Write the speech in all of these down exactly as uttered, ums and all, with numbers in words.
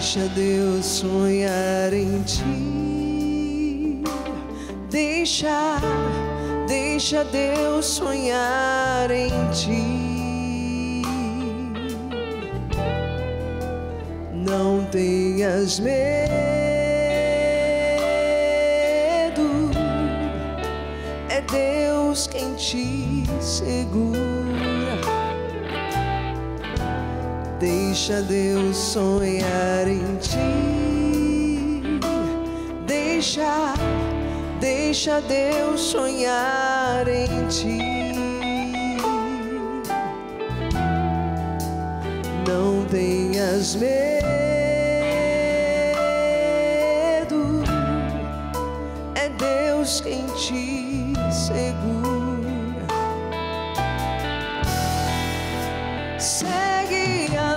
Deixa Deus sonhar em ti. Deixa, deixa Deus sonhar em ti. Não tenhas medo, é Deus quem te segura. Deixa Deus sonhar em ti. Deixa, deixa Deus sonhar em ti. Não tenhas medo, é Deus quem te segura. Segue a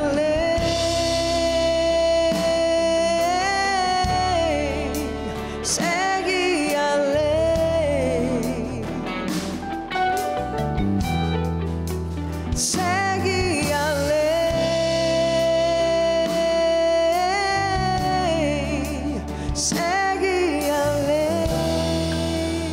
lei, segue a lei, segue a lei, segue a lei.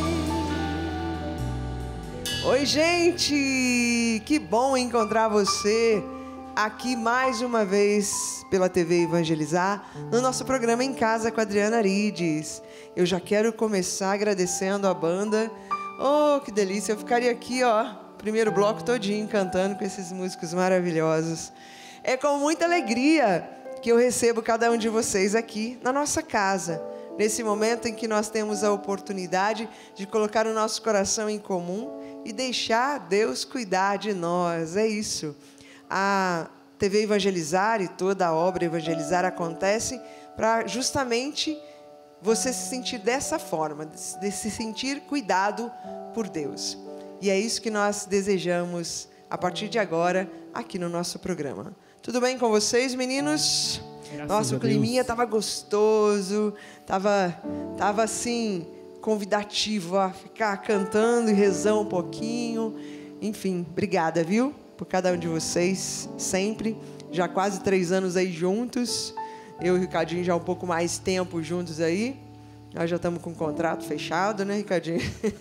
Oi, gente, que bom encontrar você aqui mais uma vez pela T V Evangelizar, no nosso programa Em Casa com a Adriana Arides. Eu já quero começar agradecendo a banda. Oh, que delícia! Eu ficaria aqui, ó, primeiro bloco todinho cantando com esses músicos maravilhosos. É com muita alegria que eu recebo cada um de vocês aqui na nossa casa, nesse momento em que nós temos a oportunidade de colocar o nosso coração em comum e deixar Deus cuidar de nós. É isso. A T V Evangelizar e toda a obra Evangelizar acontece para justamente você se sentir dessa forma, de se sentir cuidado por Deus. E é isso que nós desejamos a partir de agora aqui no nosso programa. Tudo bem com vocês, meninos? Graças Nossa, o climinha estava gostoso, estava tava assim, convidativo a ficar cantando e rezando um pouquinho. Enfim, obrigada, viu? Por cada um de vocês, sempre, já quase três anos aí juntos, eu e o Ricardinho já um pouco mais tempo juntos aí, nós já estamos com um contrato fechado, né, Ricardinho?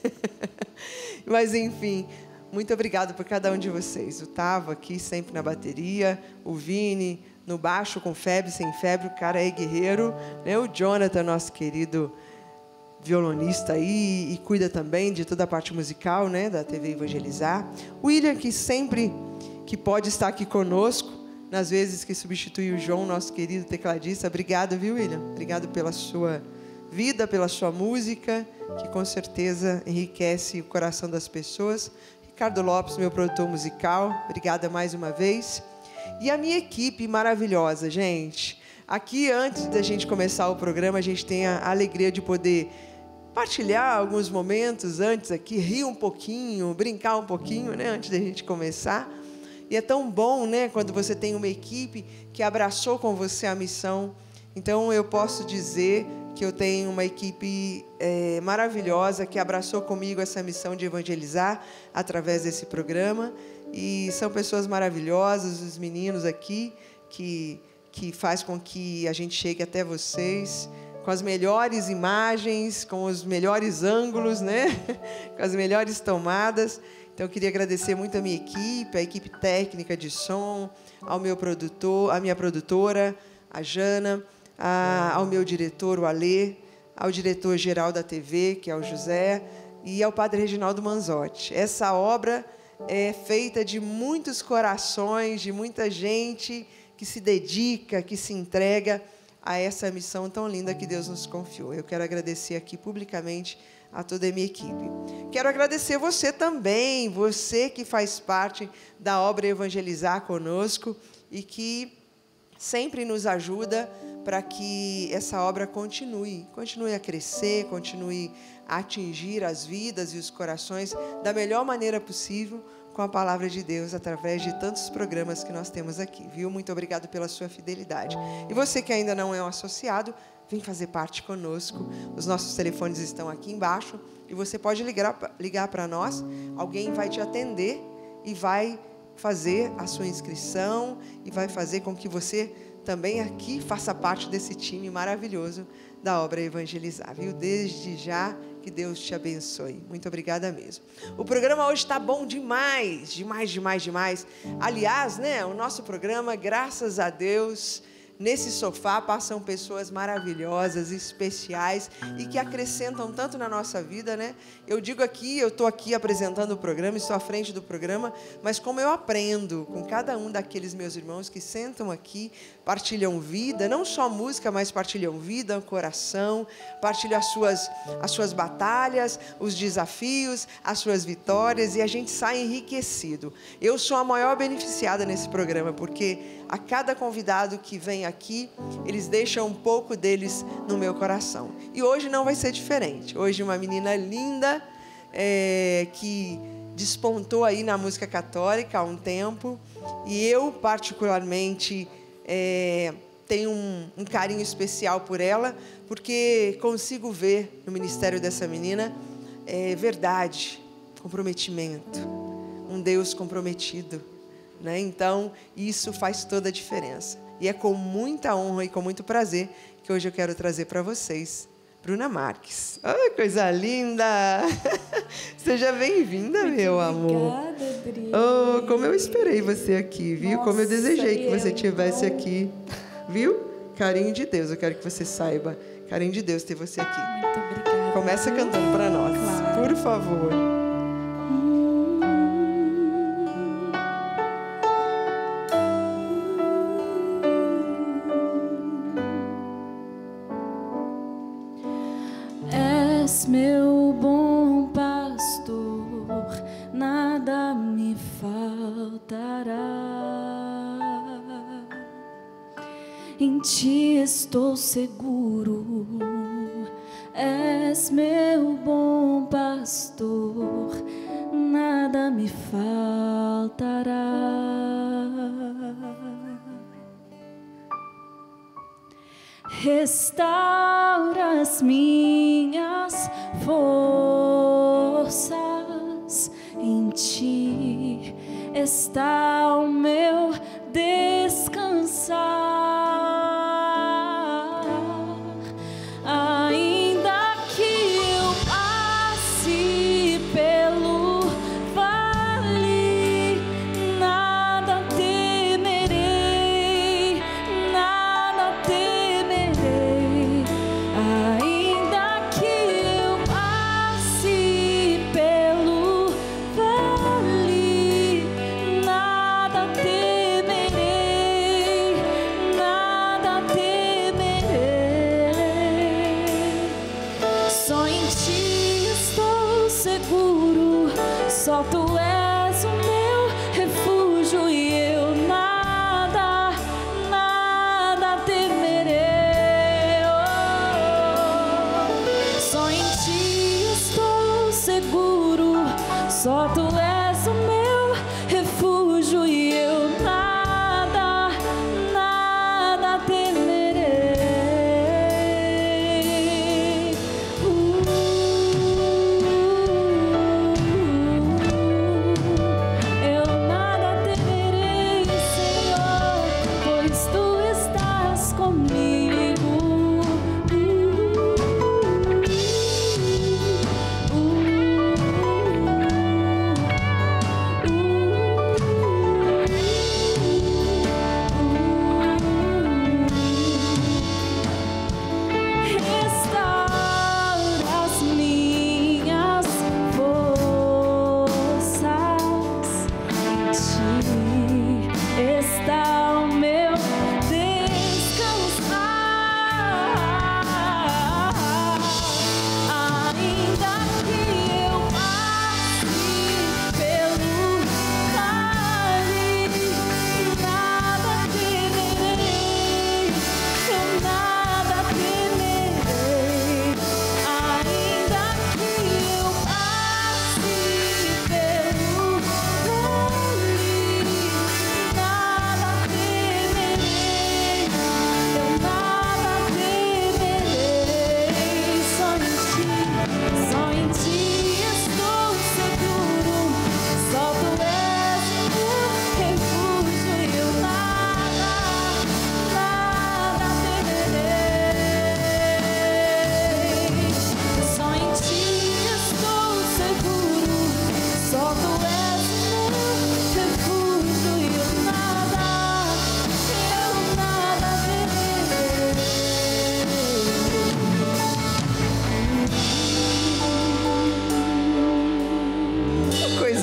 Mas enfim, muito obrigado por cada um de vocês. O Tavo aqui sempre na bateria, o Vini no baixo com febre, sem febre, o cara é guerreiro, né? O Jonathan, nosso querido violonista aí, e cuida também de toda a parte musical, né, da T V Evangelizar. O William, que sempre que pode estar aqui conosco, nas vezes que substitui o João, nosso querido tecladista. Obrigado, viu, William? Obrigado pela sua vida, pela sua música, que com certeza enriquece o coração das pessoas. Ricardo Lopes, meu produtor musical, obrigada mais uma vez. E a minha equipe maravilhosa, gente. Aqui, antes da gente começar o programa, a gente tem a alegria de poder partilhar alguns momentos antes aqui, rir um pouquinho, brincar um pouquinho, né, antes da gente começar. E é tão bom, né, quando você tem uma equipe que abraçou com você a missão. Então, eu posso dizer que eu tenho uma equipe é, maravilhosa que abraçou comigo essa missão de evangelizar através desse programa. E são pessoas maravilhosas, os meninos aqui, que, que faz com que a gente chegue até vocês com as melhores imagens, com os melhores ângulos, né? Com as melhores tomadas. Então, eu queria agradecer muito a minha equipe, a equipe técnica de som, ao meu produtor, a minha produtora, a Jana, a, ao meu diretor, o Alê, ao diretor-geral da T V, que é o José, e ao padre Reginaldo Manzotti. Essa obra é feita de muitos corações, de muita gente que se dedica, que se entrega a essa missão tão linda que Deus nos confiou. Eu quero agradecer aqui publicamente a toda a minha equipe. Quero agradecer você também, você que faz parte da obra Evangelizar conosco e que sempre nos ajuda para que essa obra continue, continue a crescer, continue a atingir as vidas e os corações da melhor maneira possível, com a palavra de Deus, através de tantos programas que nós temos aqui, viu? Muito obrigado pela sua fidelidade. E você que ainda não é um associado, vem fazer parte conosco. Os nossos telefones estão aqui embaixo e você pode ligar, ligar para nós. Alguém vai te atender e vai fazer a sua inscrição e vai fazer com que você também aqui faça parte desse time maravilhoso da obra Evangelizar, viu? Desde já, que Deus te abençoe. Muito obrigada mesmo. O programa hoje está bom demais, demais, demais, demais. Aliás, né, o nosso programa, graças a Deus, nesse sofá passam pessoas maravilhosas, especiais e que acrescentam tanto na nossa vida, né? Eu digo aqui, eu estou aqui apresentando o programa, estou à frente do programa, mas como eu aprendo com cada um daqueles meus irmãos que sentam aqui, partilham vida, não só música, mas partilham vida, coração, partilham as suas, as suas batalhas, os desafios, as suas vitórias, e a gente sai enriquecido. Eu sou a maior beneficiada nesse programa, porque a cada convidado que vem aqui, eles deixam um pouco deles no meu coração. E hoje não vai ser diferente. Hoje uma menina linda, é, que despontou aí na música católica há um tempo, e eu particularmente é, tenho um, um carinho especial por ela, porque consigo ver no ministério dessa menina é, verdade, comprometimento, um Deus comprometido, né? Então isso faz toda a diferença, e é com muita honra e com muito prazer que hoje eu quero trazer para vocês Bruna Marques. Ai, coisa linda! Seja bem-vinda, meu amor. Obrigada, Dri. Oh, como eu esperei você aqui, viu? Nossa, como eu desejei que você eu, estivesse então... aqui, viu? Carinho de Deus, eu quero que você saiba. Carinho de Deus ter você aqui. Muito obrigada. Começa cantando para nós, Claro. por favor. És meu bom pastor, nada me faltará. Em ti estou seguro. És meu bom pastor, nada me faltará. Restaura as minhas forças, em ti está o meu descansar. Ainda que eu passe pelo vale, nada temerei, nada temerei. Ainda que eu passe pelo vale, nada temerei, nada temerei. Só em ti estou seguro, só tu és o meu refúgio, e eu nada, nada temerei. Oh, só em ti estou seguro, só tu és o meu refúgio, e eu nada, nada temerei. Uh, eu nada temerei, Senhor, pois tu estás comigo. Uh, uh,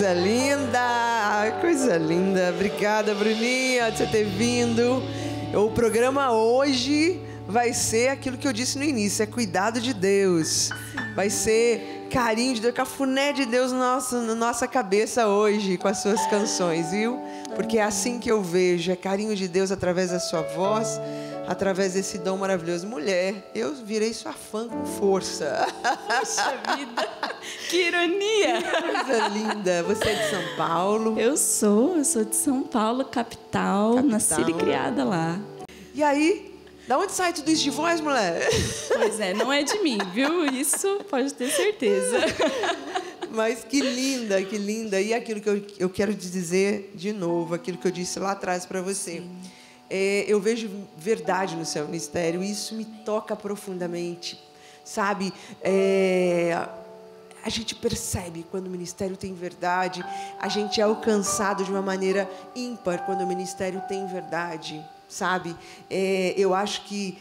coisa linda, coisa linda. Obrigada, Bruninha, de você ter vindo. O programa hoje vai ser aquilo que eu disse no início, é cuidado de Deus. Vai ser carinho de Deus, cafuné de Deus na nossa, na nossa cabeça hoje, com as suas canções, viu? Porque é assim que eu vejo, é carinho de Deus através da sua voz, através desse dom maravilhoso. Mulher, eu virei sua fã com força. Puxa vida, que ironia! Coisa linda. Você é de São Paulo? Eu sou, eu sou de São Paulo, capital, Capital. nascida e criada lá. E aí, da onde sai tudo isso de voz, mulher? Pois é, não é de mim, viu? Isso pode ter certeza. Mas que linda, que linda. E aquilo que eu, eu quero te dizer de novo, aquilo que eu disse lá atrás para você. É, eu vejo verdade no seu ministério e isso me toca profundamente. Sabe, é, a gente percebe quando o ministério tem verdade, a gente é alcançado de uma maneira ímpar quando o ministério tem verdade, sabe? É, eu acho que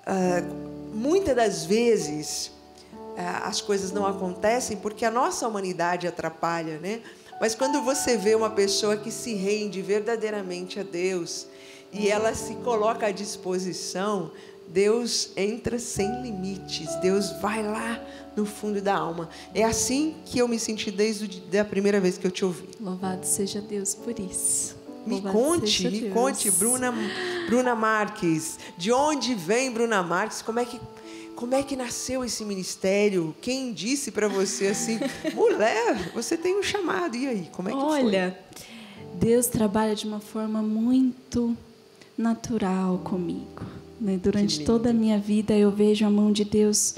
uh, muitas das vezes uh, as coisas não acontecem porque a nossa humanidade atrapalha, né? Mas quando você vê uma pessoa que se rende verdadeiramente a Deus e ela se coloca à disposição, Deus entra sem limites. Deus vai lá no fundo da alma. É assim que eu me senti desde a primeira vez que eu te ouvi. Louvado seja Deus por isso. Me Louvado conte, seja me Deus. conte, Bruna, Bruna Marques. De onde vem Bruna Marques? Como é que, como é que nasceu esse ministério? Quem disse para você assim, mulher, você tem um chamado? E aí, como é que Olha, Deus trabalha de uma forma muito natural comigo, né? Durante toda a minha vida eu vejo a mão de Deus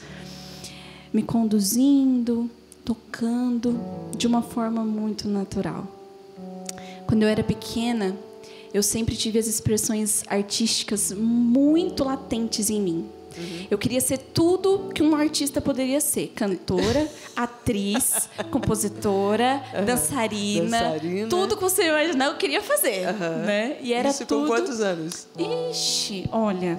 me conduzindo, tocando de uma forma muito natural. Quando eu era pequena, eu sempre tive as expressões artísticas muito latentes em mim. Uhum. Eu queria ser tudo que um artista poderia ser: cantora, atriz, compositora, uhum. dançarina, dançarina, tudo que você imaginar eu queria fazer, uhum. né? E era Isso tudo... com quantos anos? Ixi, olha,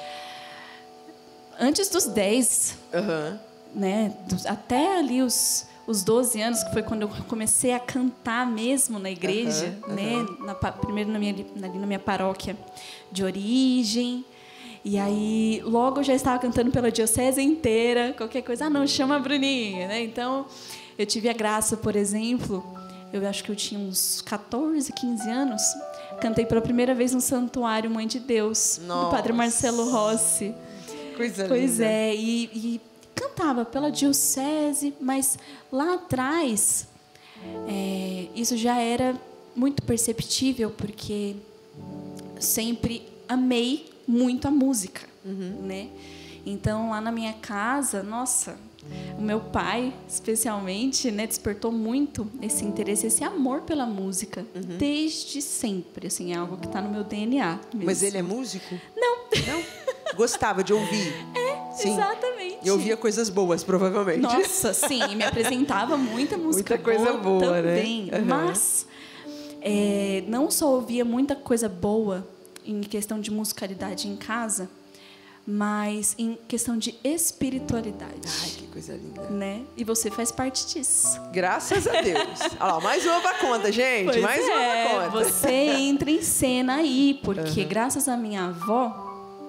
antes dos dez, uhum. né? Até ali os os doze anos, que foi quando eu comecei a cantar mesmo na igreja, uhum. né? Uhum. Na, primeiro na minha ali na minha paróquia de origem. E aí, logo eu já estava cantando pela diocese inteira, qualquer coisa, ah, não, chama a Bruninha, né? Então, eu tive a graça, por exemplo, eu acho que eu tinha uns catorze, quinze anos, cantei pela primeira vez no Santuário Mãe de Deus, Nossa. do Padre Marcelo Rossi. Coisa linda. Pois é, e, e cantava pela diocese, mas lá atrás, é, isso já era muito perceptível, porque sempre amei muito a música, uhum. né? Então, lá na minha casa, nossa, o meu pai, especialmente, né, despertou muito esse interesse, esse amor pela música, uhum. desde sempre, assim, é algo que está no meu D N A mesmo. Mas ele é músico? Não. Não? Gostava de ouvir? É, sim. Exatamente. E ouvia coisas boas, provavelmente. Nossa, sim, e me apresentava muita música muita coisa boa, boa também, né? Uhum. Mas é, não só ouvia muita coisa boa em questão de musicalidade em casa, mas em questão de espiritualidade. Ai, que coisa linda. Né? E você faz parte disso. Graças a Deus. Olha lá, mais uma pra conta, gente. Pois mais é, uma pra conta. Você entra em cena aí, porque uhum. graças à minha avó,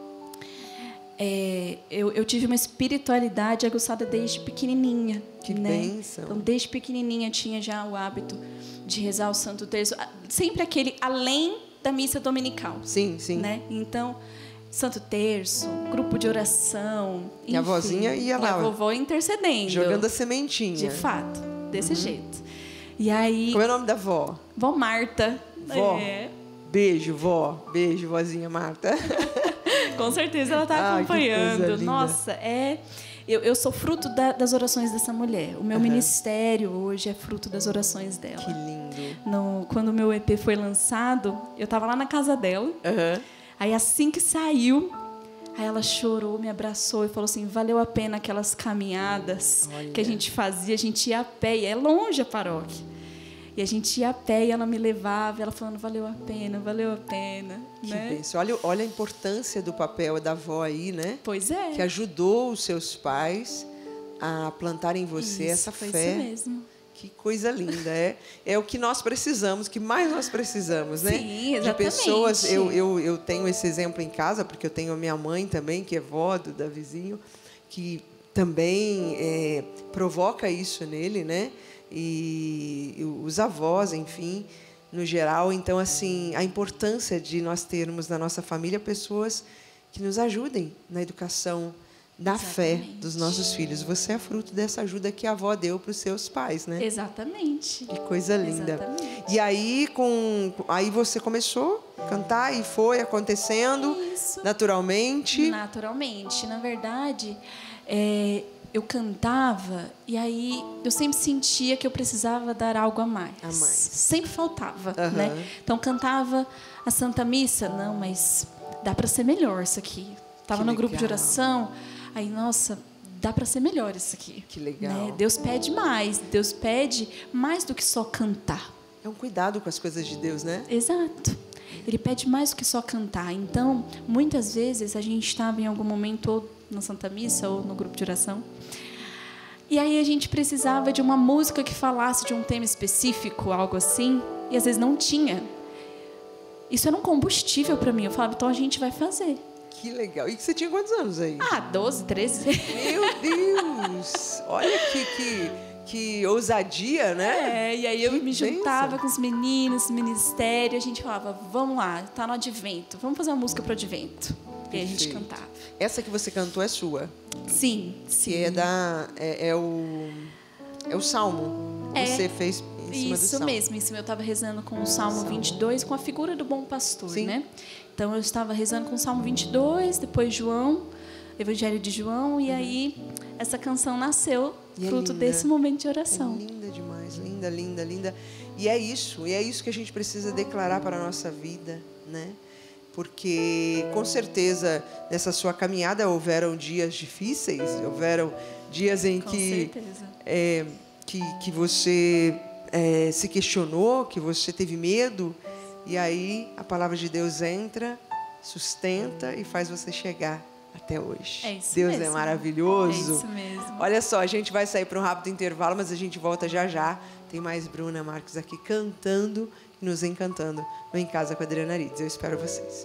é, eu, eu tive uma espiritualidade aguçada desde pequenininha. Que né? bênção. Então, desde pequenininha, eu tinha já o hábito de rezar o Santo Terço. Sempre aquele além da missa dominical. Sim, sim. Né? Então, Santo Terço, grupo de oração. E a vozinha ia lá. E a vovó intercedendo. Jogando a sementinha. De fato, desse uhum. jeito. E aí... Qual é o nome da vó? Vó Marta. Vó. É. Beijo, vó. Beijo, vozinha Marta. Com certeza ela está acompanhando. Ah, Nossa, é... Eu, eu sou fruto da, das orações dessa mulher. O meu uhum. ministério hoje é fruto das orações dela. Que lindo. No, quando o meu E P foi lançado, eu estava lá na casa dela. Uhum. Aí, assim que saiu, aí ela chorou, me abraçou e falou assim, valeu a pena aquelas caminhadas Olha. que a gente fazia. A gente ia a pé, e é longe a paróquia. E a gente ia a pé e ela me levava, ela falando, valeu a pena, valeu a pena. Que né? bênção. Olha, olha a importância do papel da avó aí, né? Pois é. Que ajudou os seus pais a plantar em você isso, essa foi fé. Isso mesmo. Que coisa linda. É, é o que nós precisamos, que mais nós precisamos, né? Sim, exatamente. De pessoas. Eu, eu, eu tenho esse exemplo em casa, porque eu tenho a minha mãe também, que é vó do Davizinho, que também é, provoca isso nele, né? E, e os avós, enfim, no geral. Então, assim, a importância de nós termos na nossa família pessoas que nos ajudem na educação da fé dos nossos filhos. Você é fruto dessa ajuda que a avó deu para os seus pais, né? Exatamente. Que coisa linda. Exatamente. E aí, com, aí você começou a cantar e foi acontecendo Isso. naturalmente? Naturalmente. Na verdade, é, eu cantava e aí eu sempre sentia que eu precisava dar algo a mais. A mais. Sempre faltava, Uhum. né? Então, cantava a Santa Missa. Não, mas dá para ser melhor isso aqui. Estava no grupo de oração. Aí, nossa, dá para ser melhor isso aqui. Que legal. Né? Deus pede mais. Deus pede mais do que só cantar. É um cuidado com as coisas de Deus, né? Exato. Ele pede mais do que só cantar. Então, muitas vezes, a gente estava em algum momento ou na Santa Missa ou no grupo de oração. E aí a gente precisava de uma música que falasse de um tema específico, algo assim. E às vezes não tinha. Isso era um combustível para mim. Eu falava, então a gente vai fazer. Que legal. E você tinha quantos anos aí? Ah, doze, treze. Meu Deus! Olha que, que, que ousadia, né? É, e aí eu Que me juntava bênção. com os meninos, ministério, a gente falava, vamos lá, tá no advento, vamos fazer uma música pro advento. E aí a gente Perfeito. cantava. Essa que você cantou é sua. Sim, sim. Que é da. É, é o. É o Salmo. É. Você fez em cima do Isso Salmo. mesmo, isso eu estava rezando com o Salmo vinte e dois, com a figura do bom pastor, Sim. né? Então eu estava rezando com o Salmo vinte e dois, depois João, Evangelho de João, e aí essa canção nasceu E é fruto linda. desse momento de É oração. linda demais, linda, linda, linda. E é isso, e é isso que a gente precisa declarar para a nossa vida, né? Porque, com certeza, nessa sua caminhada houveram dias difíceis, houveram dias em Com que, certeza. é, que, que você é, se questionou, que você teve medo, e aí a palavra de Deus entra, sustenta e faz você chegar até hoje. É isso Deus mesmo. é maravilhoso. É isso mesmo. Olha só, a gente vai sair para um rápido intervalo, mas a gente volta já já. Tem mais Bruna Marques aqui cantando e nos encantando no Em Casa com a Adriana Arides. Eu espero vocês.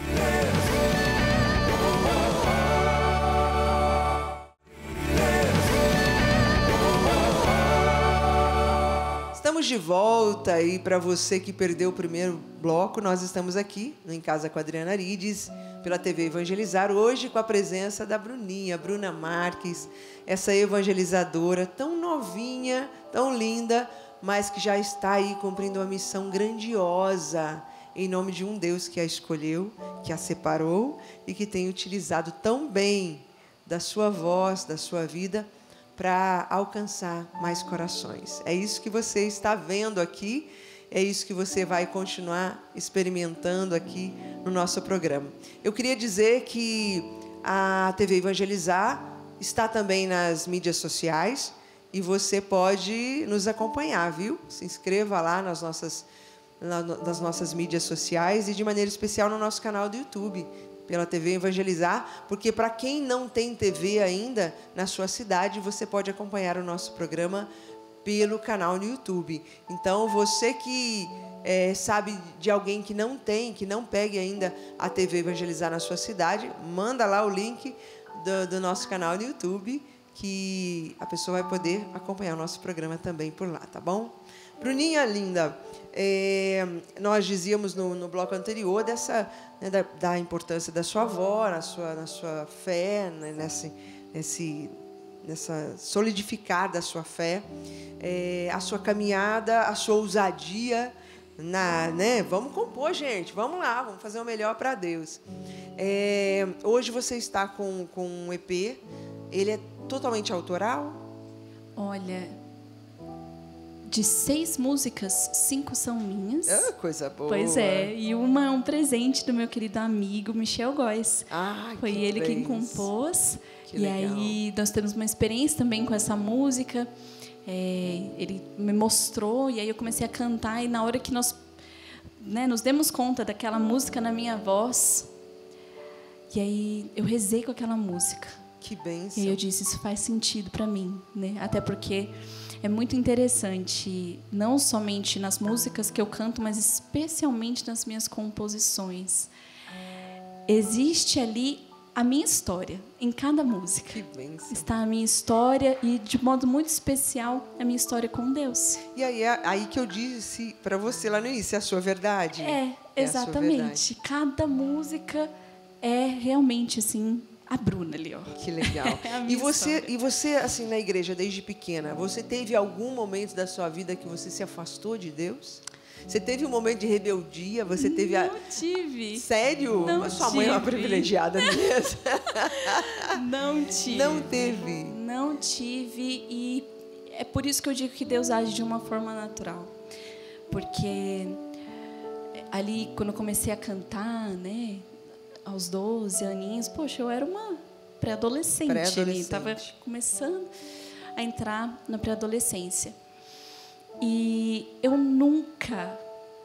Estamos de volta e para você que perdeu o primeiro bloco, nós estamos aqui no Em Casa com a Adriana Arides, pela T V Evangelizar, hoje com a presença da Bruninha, Bruna Marques, essa evangelizadora tão novinha, tão linda, mas que já está aí cumprindo uma missão grandiosa, em nome de um Deus que a escolheu, que a separou e que tem utilizado tão bem da sua voz, da sua vida, para alcançar mais corações. É isso que você está vendo aqui, é isso que você vai continuar experimentando aqui no nosso programa. Eu queria dizer que a T V Evangelizar está também nas mídias sociais e você pode nos acompanhar, viu? Se inscreva lá nas nossas, nas nossas mídias sociais e, de maneira especial, no nosso canal do YouTube, pela T V Evangelizar, porque para quem não tem T V ainda na sua cidade, você pode acompanhar o nosso programa pelo canal no YouTube. Então, você que é, sabe de alguém que não tem, que não pegue ainda a T V Evangelizar na sua cidade, manda lá o link do, do nosso canal no YouTube, que a pessoa vai poder acompanhar o nosso programa também por lá, tá bom? Bruninha linda, é, nós dizíamos no, no bloco anterior dessa, né, da, da importância da sua avó, na sua, na sua fé, né, nesse, nesse, nessa solidificar da sua fé, é, a sua caminhada, a sua ousadia, na, né, vamos compor, gente, vamos lá, vamos fazer o melhor para Deus. É, hoje você está com, com um E P, ele é totalmente autoral? Olha, de seis músicas, cinco são minhas. Ah, coisa boa. Pois é, e uma é um presente do meu querido amigo Michel Góes. Ah, Foi que ele quem bens. compôs. Que e legal. aí nós temos uma experiência também com essa música. É, ele me mostrou e aí eu comecei a cantar e na hora que nós, né, nos demos conta daquela música na minha voz, e aí eu rezei com aquela música. Que bênção. E aí eu disse, isso faz sentido para mim, né? Até porque é muito interessante, não somente nas músicas que eu canto, mas especialmente nas minhas composições. Existe ali a minha história, em cada música. Que bênção. Está a minha história e, de modo muito especial, a minha história com Deus. E aí, é aí que eu disse para você lá no início, é a sua verdade. É, exatamente. Cada música é realmente, assim, a Bruna ali, ó. Que legal. É a minha e você, história. e você, assim, na igreja, desde pequena, você teve algum momento da sua vida que você se afastou de Deus? Você teve um momento de rebeldia? Você teve a... Não tive. Sério? Não Mas sua mãe é uma tive. privilegiada mesmo. Não tive. Não teve. Não tive, e é por isso que eu digo que Deus age de uma forma natural. Porque ali, quando eu comecei a cantar, né, aos doze aninhos, poxa, eu era uma pré-adolescente. Pré-adolescente. Estava começando a entrar na pré-adolescência. E eu nunca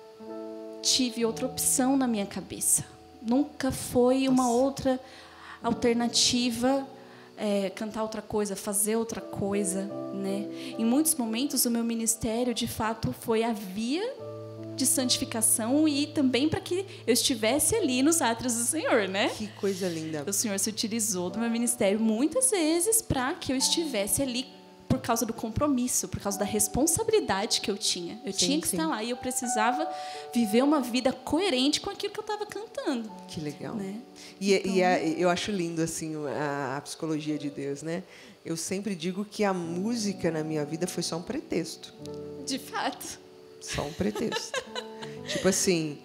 tive outra opção na minha cabeça. Nunca foi uma outra alternativa, é, cantar outra coisa, fazer outra coisa, né? Em muitos momentos, o meu ministério, de fato, foi a via de santificação e também para que eu estivesse ali nos átrios do Senhor, né? Que coisa linda. O Senhor se utilizou do meu ministério muitas vezes para que eu estivesse ali por causa do compromisso, por causa da responsabilidade que eu tinha. Eu Sim, tinha que sim. estar lá e eu precisava viver uma vida coerente com aquilo que eu estava cantando. Que legal. Né? E, Então- e a- eu acho lindo assim a, a psicologia de Deus, né? Eu sempre digo que a música na minha vida foi só um pretexto. De fato. Só um pretexto. Tipo assim,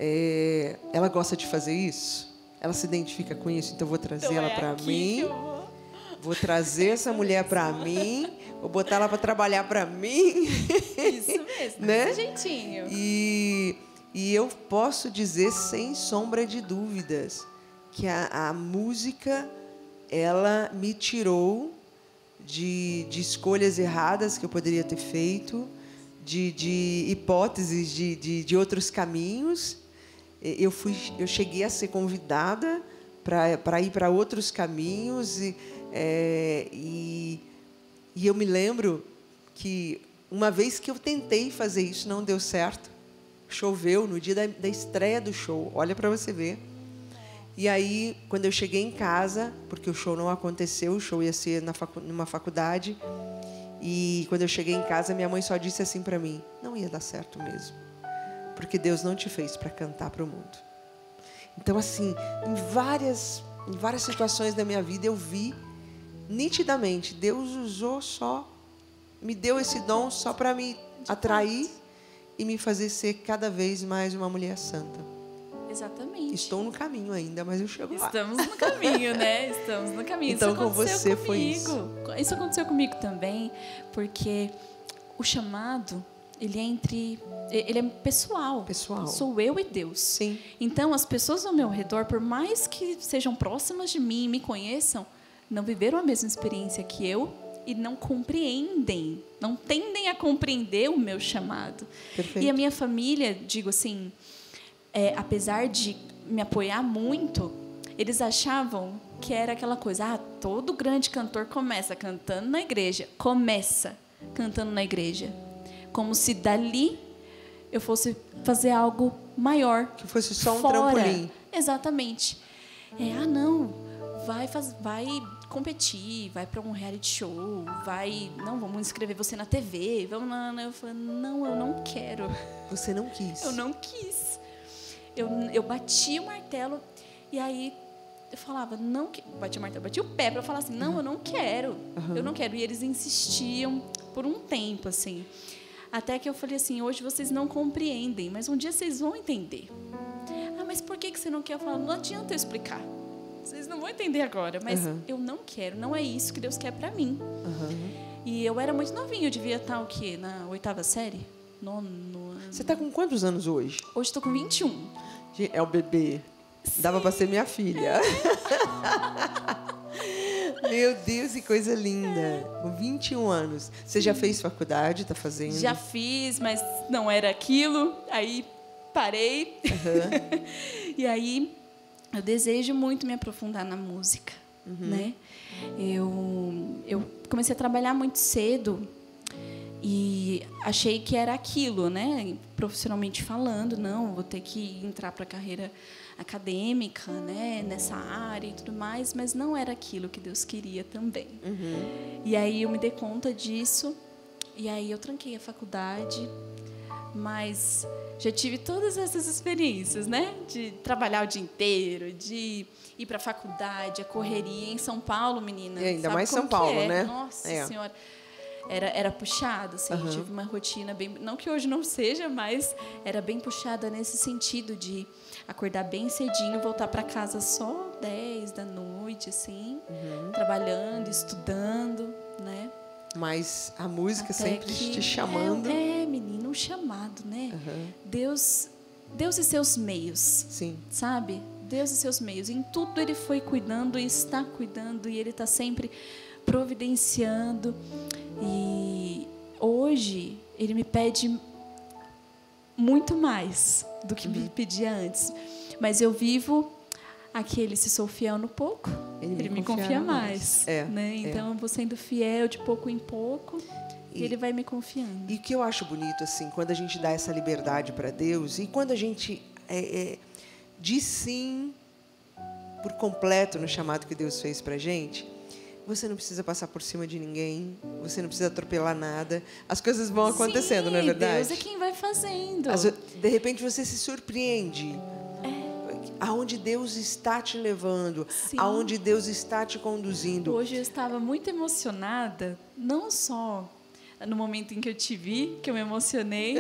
é, ela gosta de fazer isso? Ela se identifica com isso? Então eu vou trazer Então ela é para aqui mim. que eu vou. Vou trazer essa mulher para mim. Vou botar ela para trabalhar para mim. Isso mesmo, Né? desse jeitinho. E, e eu posso dizer sem sombra de dúvidas que a, a música ela me tirou de, de escolhas erradas que eu poderia ter feito, de, de hipóteses de, de, de outros caminhos. Eu fui, eu cheguei a ser convidada para ir para outros caminhos e, é, e e eu me lembro que uma vez que eu tentei fazer isso, não deu certo. Choveu no dia da, da estreia do show. Olha para você ver. E aí, quando eu cheguei em casa, porque o show não aconteceu, o show ia ser na facu, numa faculdade. E quando eu cheguei em casa, minha mãe só disse assim para mim: não ia dar certo mesmo. Porque Deus não te fez para cantar para o mundo. Então, assim, em várias, em várias situações da minha vida, eu vi nitidamente, Deus usou só, me deu esse dom só para me atrair e me fazer ser cada vez mais uma mulher santa. Exatamente. Estou no caminho ainda, mas eu chego lá. Estamos no caminho, né? Estamos no caminho. Então, isso com aconteceu você comigo. foi isso. Isso aconteceu comigo também, porque o chamado, ele é entre, ele é pessoal. Pessoal. Sou eu e Deus. Sim. Então, as pessoas ao meu redor, por mais que sejam próximas de mim e me conheçam, não viveram a mesma experiência que eu e não compreendem, não tendem a compreender o meu chamado. Perfeito. E a minha família, digo assim, é, apesar de me apoiar muito, eles achavam que era aquela coisa, ah, todo grande cantor começa cantando na igreja, começa cantando na igreja, como se dali eu fosse fazer algo maior. Que fosse só um fora. trampolim. Exatamente. É, ah, não, vai, faz, vai competir, vai para um reality show, vai, não, vamos inscrever você na T V, vamos lá. Eu falei, não, eu não quero. Você não quis. Eu não quis. Eu, eu bati o martelo e aí eu falava, não, que... bati o martelo, bati o pé para falar assim, não, eu não quero, Uhum. eu não quero. E eles insistiam por um tempo, assim. Até que eu falei assim, hoje vocês não compreendem, mas um dia vocês vão entender. Ah, mas por que que você não quer? Eu falo, não adianta eu explicar. Vocês não vão entender agora, mas Uhum. eu não quero, não é isso que Deus quer para mim. Uhum. E eu era muito novinha, eu devia estar o quê? Na oitava série? Nono ano. Você está com quantos anos hoje? Hoje estou com vinte e um. É o bebê. Dava para ser minha filha. Meu Deus, que coisa linda. Com vinte e um anos. Você já fez faculdade? Está fazendo? Já fiz, mas não era aquilo. Aí parei. Uhum. E aí eu desejo muito me aprofundar na música, Uhum. né? Eu, eu comecei a trabalhar muito cedo E achei que era aquilo, né? Profissionalmente falando, não, vou ter que entrar para a carreira acadêmica, né? Nessa área e tudo mais, mas não era aquilo que Deus queria também. Uhum. E aí eu me dei conta disso, e aí eu tranquei a faculdade, mas já tive todas essas experiências, né? De trabalhar o dia inteiro, de ir para a faculdade, a correria em São Paulo, menina. E ainda sabe mais como São Paulo, é? né? Nossa é. Senhora. Era, era puxado, assim, uhum. Tive uma rotina bem... Não que hoje não seja, mas era bem puxada nesse sentido de acordar bem cedinho, voltar para casa só dez da noite, assim, uhum. trabalhando, estudando, né? Mas a música Até sempre que te chamando. É, é, menina, um chamado, né? Uhum. Deus, Deus e seus meios. Sim. Sabe? Deus e seus meios. Em tudo Ele foi cuidando e está cuidando, e Ele está sempre providenciando. E hoje Ele me pede muito mais do que uhum. me pedia antes. Mas eu vivo aquele, se sou fiel no pouco, Ele, ele me confia mais. mais é, né? Então é. eu vou sendo fiel de pouco em pouco e, e Ele vai me confiando. E o que eu acho bonito, assim, quando a gente dá essa liberdade para Deus e quando a gente é, é, diz sim por completo no chamado que Deus fez para a gente, você não precisa passar por cima de ninguém, você não precisa atropelar nada, as coisas vão acontecendo, sim, não é verdade? Deus é quem vai fazendo. As, de repente você se surpreende. Aonde Deus está te levando, sim. aonde Deus está te conduzindo. Hoje eu estava muito emocionada, não só no momento em que eu te vi, que eu me emocionei,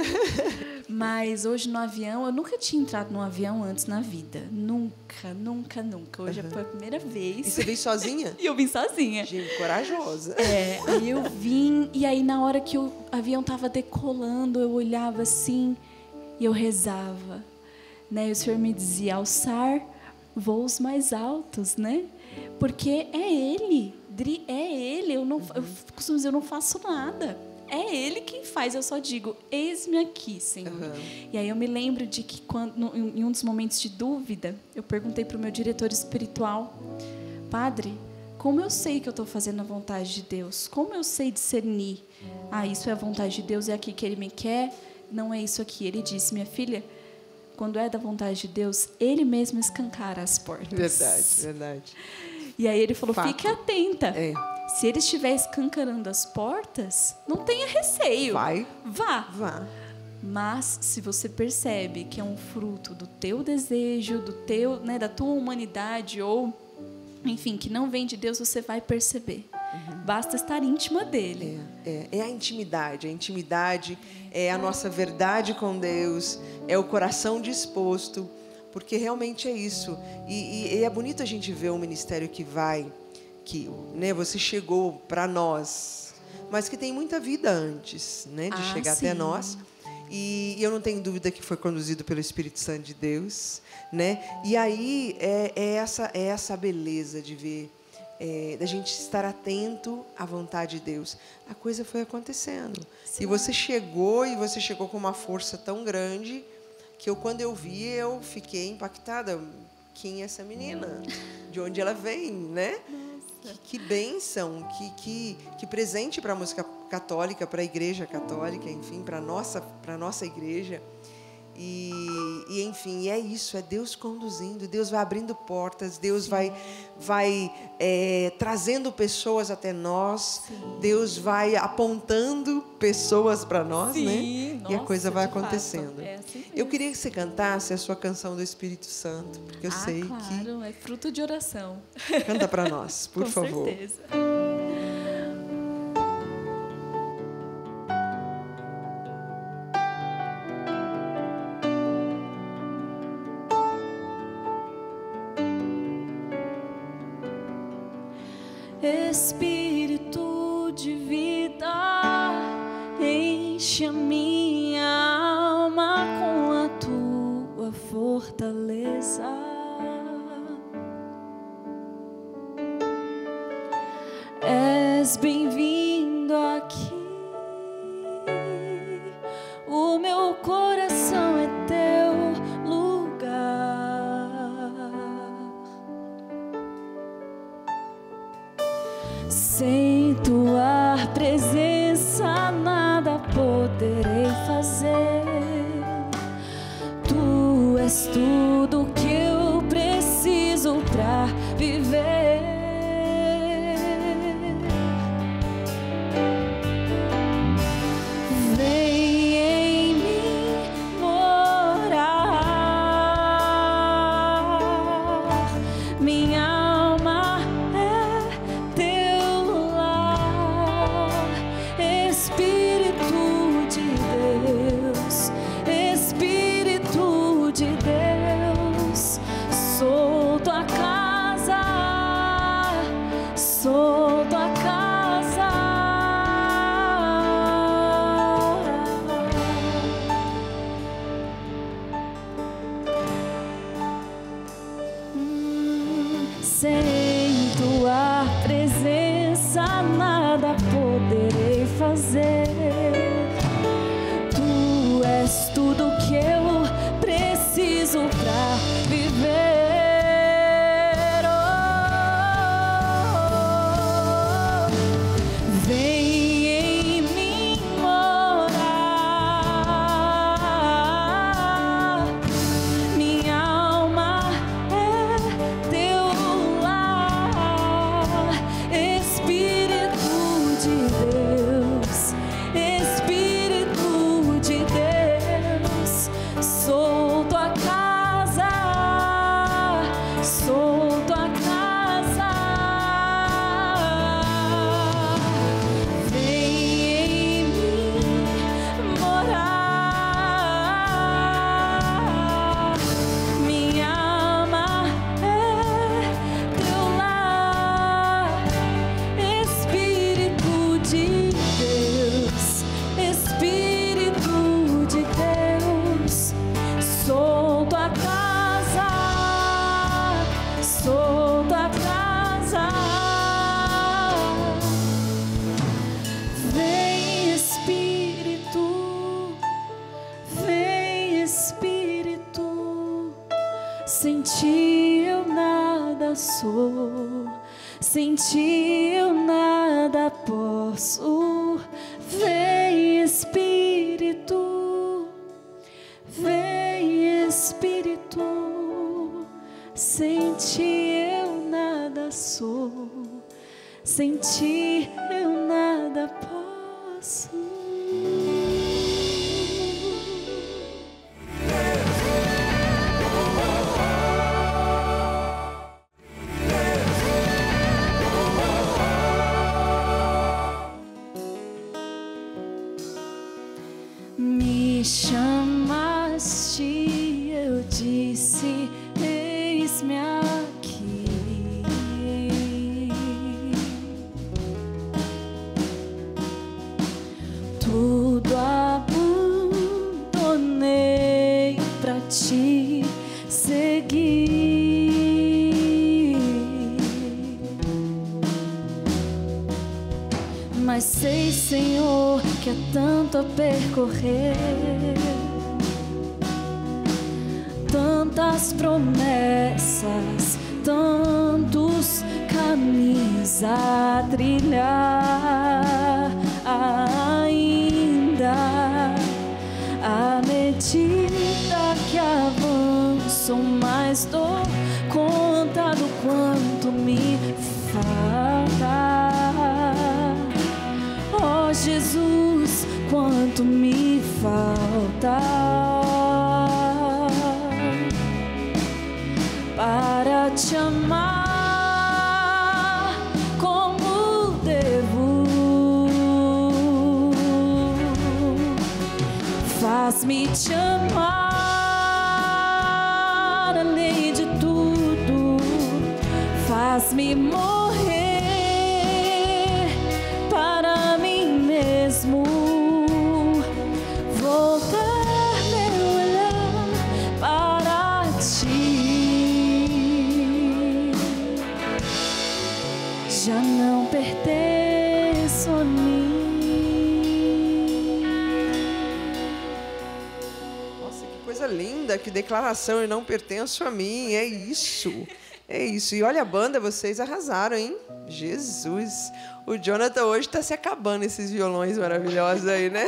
mas hoje no avião, eu nunca tinha entrado num avião antes na vida. Nunca, nunca, nunca. Hoje uhum. foi a primeira vez. E você veio sozinha? E eu vim sozinha. Gente, corajosa. É, aí eu vim, e aí na hora que o avião estava decolando, eu olhava assim e eu rezava. Né? E o Senhor me dizia, alçar voos mais altos, né? Porque é Ele, é Ele. Eu, não, uhum. eu costumo dizer, eu não faço nada. É Ele quem faz, eu só digo, eis-me aqui, Senhor. Uhum. E aí eu me lembro de que, quando, no, em um dos momentos de dúvida, eu perguntei para o meu diretor espiritual, Padre, como eu sei que eu estou fazendo a vontade de Deus? Como eu sei discernir? Ah, isso é a vontade de Deus, é aqui que Ele me quer, não é isso aqui. Ele disse, minha filha, quando é da vontade de Deus, Ele mesmo escancara as portas. Verdade, verdade. E aí ele falou, Fato. fique atenta. É. Se Ele estiver escancarando as portas, não tenha receio. Vai. Vá. Vá. Mas se você percebe que é um fruto do teu desejo, do teu, né, da tua humanidade, ou, enfim, que não vem de Deus, você vai perceber. Uhum. Basta estar íntima dele. É, é, é a intimidade. A intimidade é a nossa verdade com Deus, é o coração disposto, porque realmente é isso. E, e, e é bonito a gente ver um ministério que vai, que, né, você chegou para nós, mas que tem muita vida antes, né, de ah, chegar sim. até nós. E, e eu não tenho dúvida que foi conduzido pelo Espírito Santo de Deus, né? E aí é, é, essa, é essa beleza de ver, é, da gente estar atento à vontade de Deus. A coisa foi acontecendo. Sim. E você chegou, e você chegou com uma força tão grande, que eu, quando eu vi, eu fiquei impactada. Quem é essa menina? De onde ela vem, né? Que, que bênção, que, que, que presente para a música católica, para a igreja católica, enfim, para a nossa, para a nossa igreja. E, e, enfim, é isso, é Deus conduzindo, Deus vai abrindo portas, Deus Sim. vai, vai é, trazendo pessoas até nós, Sim. Deus vai apontando pessoas para nós, Sim. né? Nossa, e a coisa vai acontecendo. É assim eu queria que você cantasse a sua canção do Espírito Santo, porque eu ah, sei claro, que... Claro, é fruto de oração. Canta para nós, por Com favor. Com certeza. Espírito de vida, enche a minha alma com a tua fortaleza. És bem-vindo aqui, o meu coração é teu lugar. Sem tua presença nada Sem tua presença nada poderei fazer. Tu és tudo que eu preciso pra viver. Sem ti eu nada sou, sem ti eu nada posso. Vem Espírito, vem Espírito. Sem ti eu nada sou, sem ti eu nada posso. Me chamaste, eu disse, eis-me aqui. Tudo abandonei pra te seguir, mas sei, Senhor, que é tanto a percorrer, tantas promessas, tantos caminhos a trilhar ainda. À medida que avanço, mais dou conta do quanto me falta. Oh Jesus, quanto me falta para te amar como devo. Faz-me te amar além de tudo, faz-me morrer para mim mesmo, voltar meu olhar para ti. Já não pertenço a mim. Nossa, que coisa linda, que declaração, eu não pertenço a mim, é isso. É isso. E olha a banda, vocês arrasaram, hein? Jesus. O Jonathan hoje está se acabando, esses violões maravilhosos aí, né?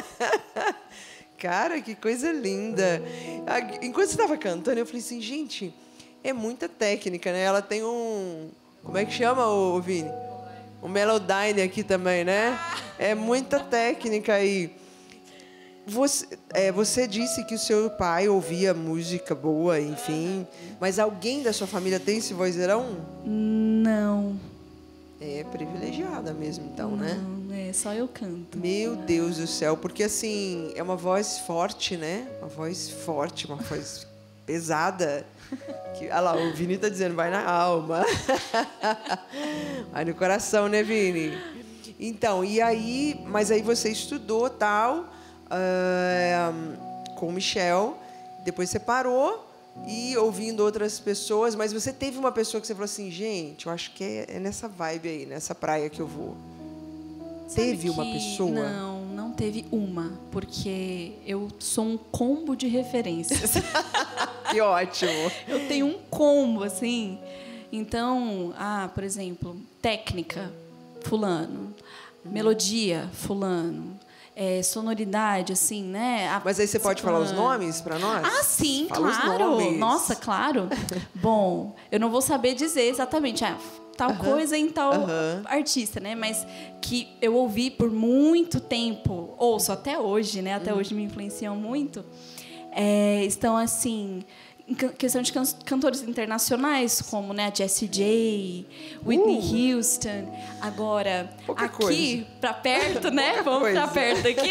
Cara, que coisa linda. Enquanto você estava cantando, eu falei assim, gente, é muita técnica, né? Ela tem um... Como é que chama, o Vini? Um Melodyne aqui também, né? É muita técnica aí. Você, é, você disse que o seu pai ouvia música boa, enfim. Mas alguém da sua família tem esse vozeirão? Não. É privilegiada mesmo, então, Não, né? É, só eu canto. Meu Deus do céu, porque assim, é uma voz forte, né? Uma voz forte, uma voz pesada. Que, olha lá, o Vini tá dizendo, vai na alma. Vai no coração, né, Vini? Então, e aí, mas aí você estudou tal, uh, com o Michel, depois você parou, e ouvindo outras pessoas, mas você teve uma pessoa que você falou assim, gente, eu acho que é, é nessa vibe aí, nessa praia que eu vou. Sabe teve uma pessoa? Não, não teve uma, porque eu sou um combo de referências. Que ótimo. Eu tenho um combo, assim. Então, ah, por exemplo, técnica, fulano. Melodia, fulano. É, sonoridade, assim, né? A, Mas aí você pode falar os nomes para nós? Ah, sim, Fala claro. Nossa, claro. Bom, eu não vou saber dizer exatamente ah, tal uh-huh. coisa em tal uh-huh. artista, né? Mas que eu ouvi por muito tempo, ouço até hoje, né? Até uh-huh. hoje me influenciam muito. É, estão, assim... Em questão de can- cantores internacionais, como, né, a Jessie J, Whitney uh, Houston. Agora, aqui, para perto, né? Vamos para perto aqui.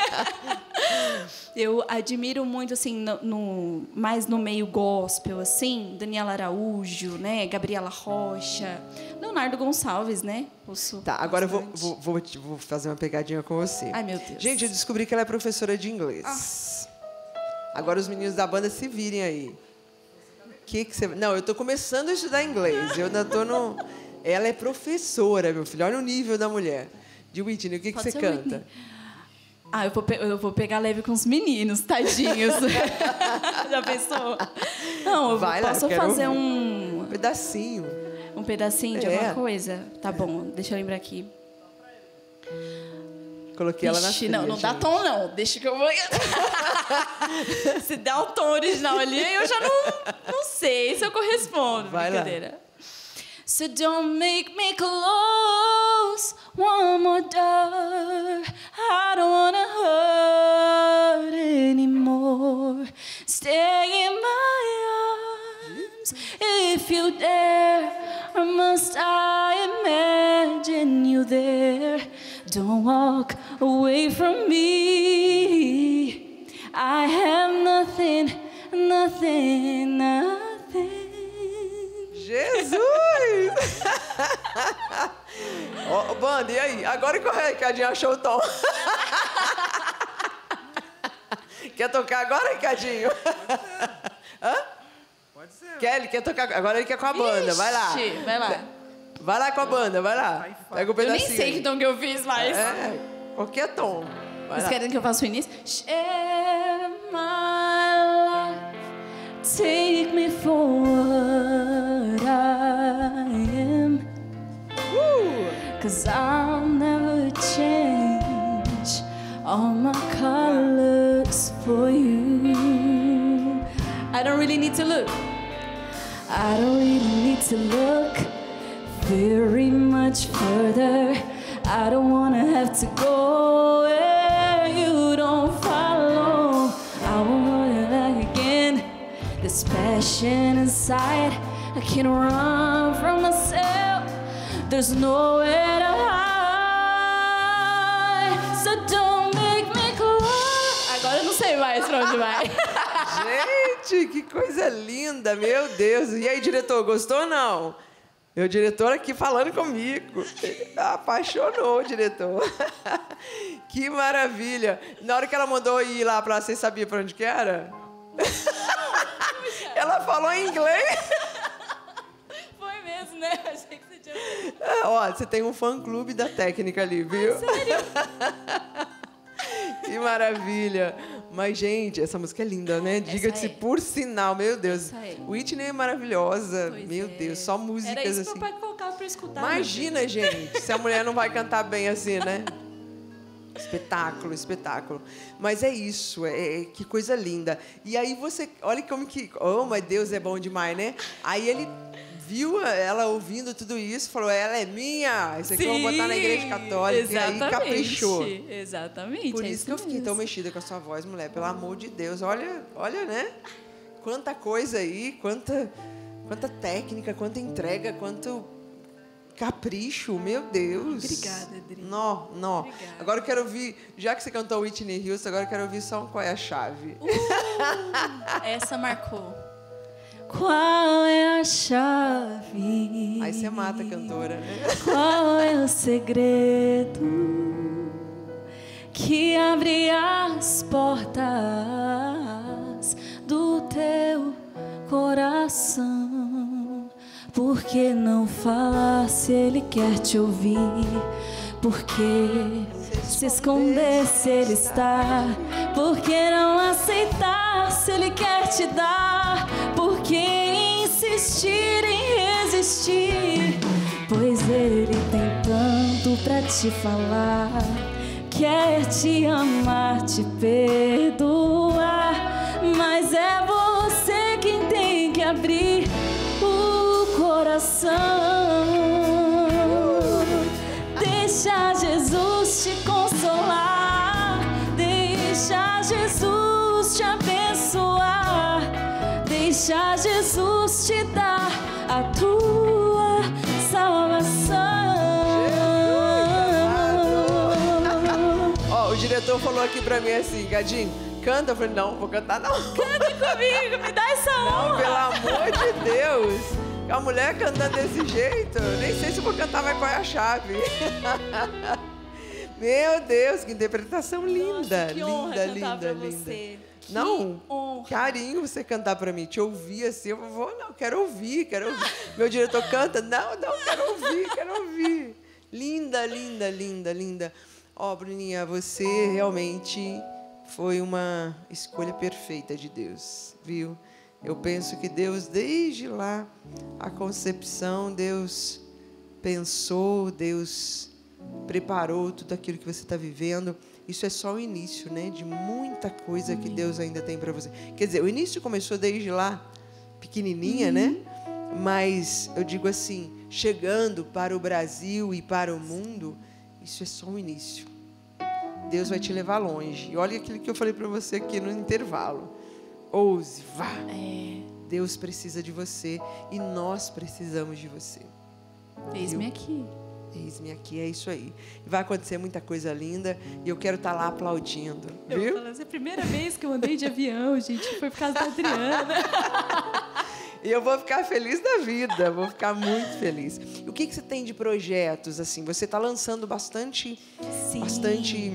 Eu admiro muito, assim, no, no, mais no meio gospel, assim, Daniela Araújo, né, Gabriela Rocha, Leonardo Gonçalves, né? Ouço tá, agora eu vou, vou, vou, vou fazer uma pegadinha com você. Ai, meu Deus. Gente, eu descobri que ela é professora de inglês. Ah. Agora os meninos da banda se virem aí. Que que você... Não, eu estou começando a estudar inglês. Eu ainda estou no... Ela é professora, meu filho. Olha o nível da mulher. De Whitney, o que, que você canta? Whitney. Ah, eu vou, pe... eu vou pegar leve com os meninos, tadinhos. Já pensou? Não, eu Vai posso lá, fazer ouvir. um... Um pedacinho. Um pedacinho de é. alguma coisa? Tá bom, deixa eu lembrar aqui. Coloquei Ixi, ela na fria, não, não gente. dá tom, não. Deixa que eu vou... Se der um tom original ali, eu já não, não sei se eu correspondo. Vai brincadeira. Lá. So don't make me close one more door. I don't wanna hurt anymore. Stay in my arms if you dare. Or must I imagine you there? Don't walk away from me. I have nothing, nothing, nothing. Jesus! oh, banda, e aí? Agora que o Ricardinho achou o tom. Quer tocar agora, Ricardinho? Hã? Pode ser. Quer, ele quer tocar. Agora ele quer com a banda. Ixi, vai lá. Vai lá. Vai lá com a banda, vai lá. Pega o pedacinho. Eu nem sei que tom que eu fiz, mas... É, qualquer tom. Vai Vocês lá. querem que eu faça o início? Share my life, take me for what I am. Uh! Cause I'll never change all my colors for you. I don't really need to look. I don't really need to look very much further. I don't wanna have to go where you don't follow. I want it back again. This passion inside, I can't run from myself. There's nowhere to hide. So don't make me cry. Agora eu não sei mais pra onde vai. Gente, que coisa linda, meu Deus. E aí, diretor, gostou ou não? Meu diretor aqui falando comigo. Apaixonou o diretor. Que maravilha. Na hora que ela mandou ir lá pra... Você sabia pra onde que era? Ela falou em inglês. Foi mesmo, né? Achei que você tinha... Ó, você tem um fã-clube da técnica ali, viu? Ah, sério? Que maravilha. Mas, gente, essa música é linda, né? Diga-se é. por sinal, meu Deus. Essa é. Whitney é maravilhosa. Pois meu é. Deus, só músicas Era isso assim. que meu pai colocava pra eu escutar. Imagina, gente, se a mulher não vai cantar bem assim, né? Espetáculo, espetáculo. Mas é isso, é, é que coisa linda. E aí você, olha como que... Oh, mas Deus é bom demais, né? Aí ele viu ela ouvindo tudo isso, falou, ela é minha, isso aqui eu vou botar na igreja católica. Exatamente, e aí caprichou. Exatamente. Por é isso que eu fiquei mesmo. tão mexida com a sua voz, mulher. Pelo amor de Deus. Olha, olha, né? Quanta coisa aí, quanta, quanta técnica, quanta entrega, quanto capricho, meu Deus. Obrigada, Adri. Nó, nó. Obrigada. Agora eu quero ouvir, já que você cantou Whitney Houston, agora eu quero ouvir só um Qual é a Chave. Uh, essa marcou. Qual é a chave? Aí você mata a cantora, né? Qual é o segredo que abre as portas do teu Por que não falar se Ele quer te ouvir? Por que se esconder se Ele está? Por que não aceitar se Ele quer te dar? Por que insistir em resistir? Pois Ele tem tanto pra te falar. Quer te amar, te perdoar, mas é você quem tem que abrir o coração. Deixa Jesus te consolar, deixa Jesus te abençoar, deixa Jesus te dar a tua salvação. Ó, oh, o diretor falou aqui pra mim assim, Gadinho, canta. Eu falei, não, vou cantar não. Canta comigo, me dá essa honra. Não, pelo amor de Deus. A mulher cantando desse jeito, nem sei se eu vou cantar, mas qual é a chave? Meu Deus, que interpretação linda. Nossa, que honra linda, cantar linda, pra linda. você. Que Não, honra. carinho você cantar pra mim, te ouvir assim, eu vou, não, quero ouvir, quero ouvir. Meu diretor canta, não, não, quero ouvir, quero ouvir. Linda, linda, linda, linda. Ó, oh, Bruninha, você realmente foi uma escolha perfeita de Deus, viu? Eu penso que Deus, desde lá, a concepção, Deus pensou, Deus preparou tudo aquilo que você está vivendo. Isso é só o início, né, de muita coisa que Deus ainda tem para você. Quer dizer, o início começou desde lá, pequenininha, uhum. né? Mas eu digo assim, chegando para o Brasil e para o mundo, isso é só o início. Deus vai te levar longe. E olha aquilo que eu falei para você aqui no intervalo. Ouse, vá. É. Deus precisa de você e nós precisamos de você. Eis-me aqui. Eis-me aqui, é isso aí. Vai acontecer muita coisa linda e eu quero estar lá aplaudindo. Eu viu? vou falar, essa é a primeira vez que eu andei de avião, gente, foi por causa da Adriana. E eu vou ficar feliz da vida, vou ficar muito feliz. E o que, que você tem de projetos, assim? Você está lançando bastante, Sim. bastante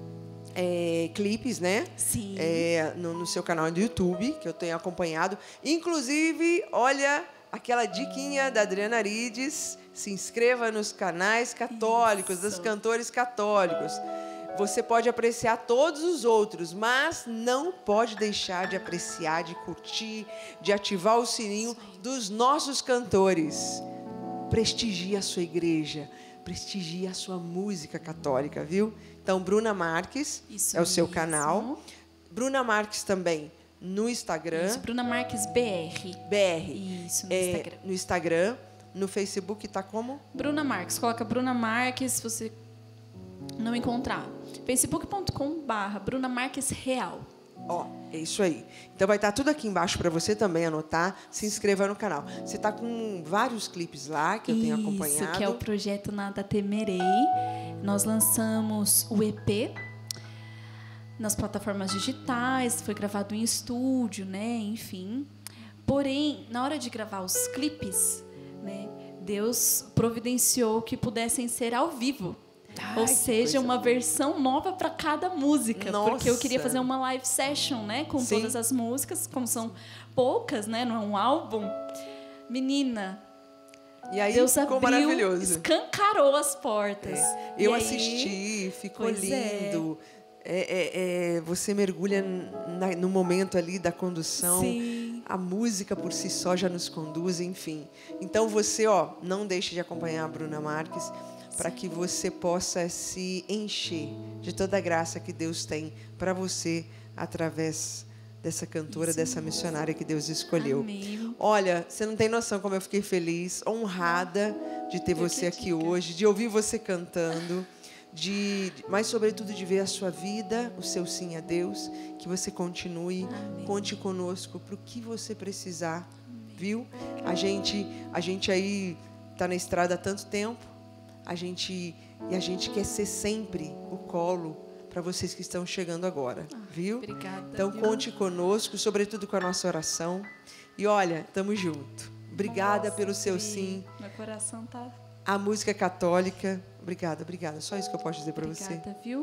é, clipes, né? Sim. É, no, no seu canal do YouTube, que eu tenho acompanhado. Inclusive, olha, aquela diquinha da Adriana Arides, se inscreva nos canais católicos, Isso. dos cantores católicos. Você pode apreciar todos os outros, mas não pode deixar de apreciar, de curtir, de ativar o sininho dos nossos cantores. Prestigie a sua igreja, prestigie a sua música católica, viu? Então, Bruna Marques Isso é o seu mesmo. canal. Bruna Marques também no Instagram. Isso, Bruna Marques B R. B R. Isso, no é, Instagram. No Instagram. No Facebook tá como? Bruna Marques. Coloca Bruna Marques, se você não encontrar. facebook ponto com barra Bruna Marques Real. Ó, é isso aí. Então vai estar tudo aqui embaixo para você também anotar. Se inscreva no canal. Você tá com vários clipes lá que eu tenho Isso, acompanhado. Isso, que é o projeto Nada Temerei. Nós lançamos o E P nas plataformas digitais, foi gravado em estúdio, né? Enfim. Porém, na hora de gravar os clipes, né, Deus providenciou que pudessem ser ao vivo. Ai, Ou seja, uma boa. versão nova para cada música. Nossa. Porque eu queria fazer uma live session, né? Com Sim. todas as músicas, como são poucas, né? Não é um álbum. Menina, e aí Deus ficou abriu, maravilhoso. Escancarou as portas. É. Eu aí, assisti, ficou lindo. É. É, é, é, você mergulha na, no momento ali da condução. Sim. A música por si só já nos conduz, enfim. Então você, ó, não deixe de acompanhar a Bruna Marques para que você possa se encher de toda a graça que Deus tem para você através dessa cantora, Isso dessa missionária que Deus escolheu. Amém. Olha, você não tem noção como eu fiquei feliz, honrada de ter Deus você aqui hoje, de ouvir você cantando. De, mas sobretudo de ver a sua vida, o seu sim a Deus, que você continue, Amém. Conte conosco para o que você precisar, Amém. Viu? A gente, a gente aí está na estrada há tanto tempo, a gente, e a gente quer ser sempre o colo para vocês que estão chegando agora, ah, viu? Obrigada. Então viu? Conte conosco, sobretudo com a nossa oração, e olha, estamos juntos. Obrigada Nossa, pelo seu sim. Meu coração tá. A música católica. Obrigada, obrigada. Só isso que eu posso dizer para você. Obrigada, viu?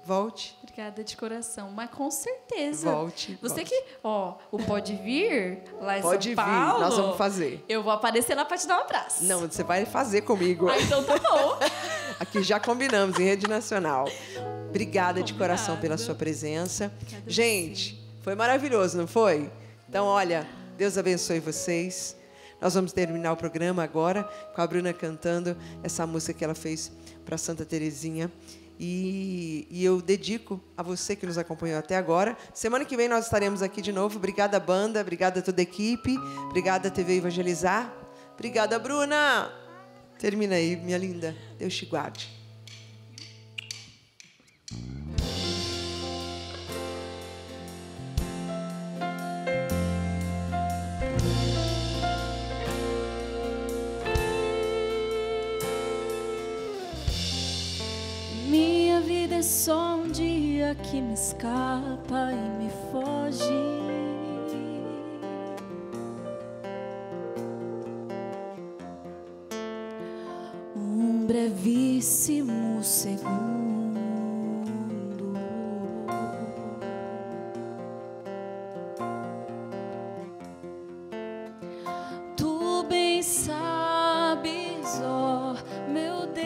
Volte. Obrigada de coração, mas com certeza. Volte. Você volte. que, ó, o Pode Vir lá em Pode São Paulo. vir, nós vamos fazer. Eu vou aparecer lá para te dar um abraço. Não, você vai fazer comigo. Ah, então tá bom. Aqui já combinamos, em rede nacional. Obrigada Combinado. de coração pela sua presença. Obrigada Gente, foi maravilhoso, não foi? Então, olha, Deus abençoe vocês. Nós vamos terminar o programa agora com a Bruna cantando essa música que ela fez para Santa Terezinha. E, e eu dedico a você que nos acompanhou até agora. Semana que vem nós estaremos aqui de novo. Obrigada, banda. Obrigada a toda a equipe. Obrigada, T V Evangelizar. Obrigada, Bruna. Termina aí, minha linda. Deus te guarde. Minha vida é só um dia que me escapa e me foge. Um brevíssimo segundo. Tu bem sabes, ó meu Deus.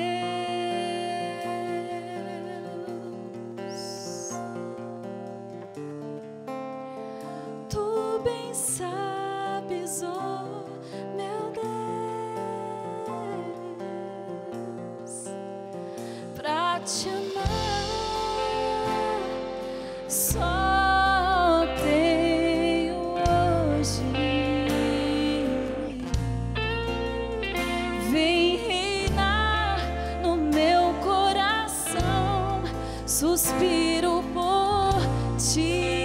Tu bem sabes, ó meu Deus, pra te amar só tenho hoje. Vem reinar no meu coração, suspiro por ti.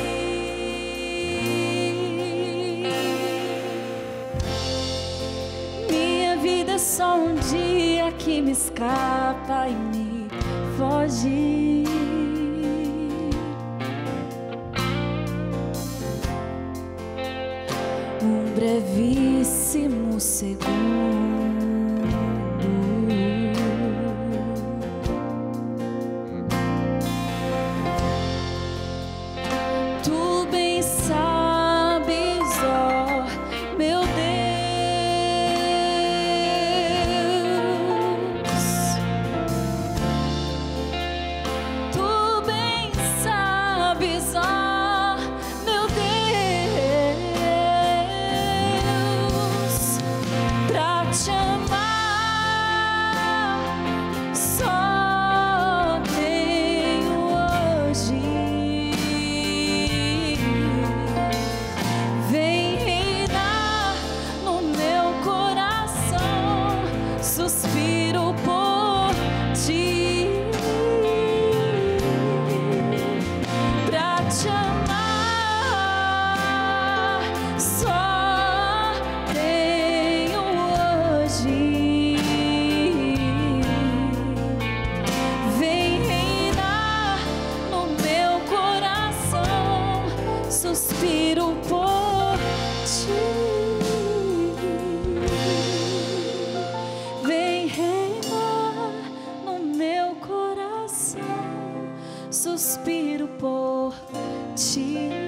Minha vida é só um dia que me escapa e me foge. Um brevíssimo segundo. Tu bem sabes, ó meu Deus. Tu bem sabes, ó meu Deus, pra te amar só tenho hoje. Vem reinar no meu coração, suspiro por ti. Pra te amar só tenho hoje. Vem reinar no meu coração, suspiro por ti. Vem reinar no meu coração, suspiro por ti.